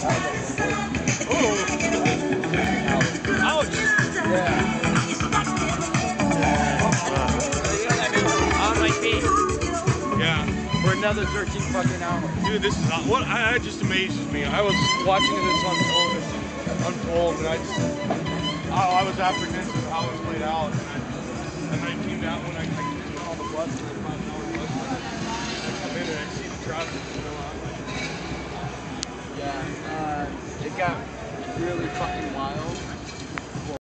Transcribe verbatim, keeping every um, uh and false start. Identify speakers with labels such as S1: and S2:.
S1: Ouch!
S2: Yeah.
S1: On my feet.
S3: Yeah.
S2: For another thirteen fucking hours.
S3: Dude, this is not, what I, it just amazes me. I was watching this on television unfold, and I just, oh, I was apprehensive of how it was played out. And, I, and then I came down when I, I came all the blood for the five hour bus. I come in and I see the traffic.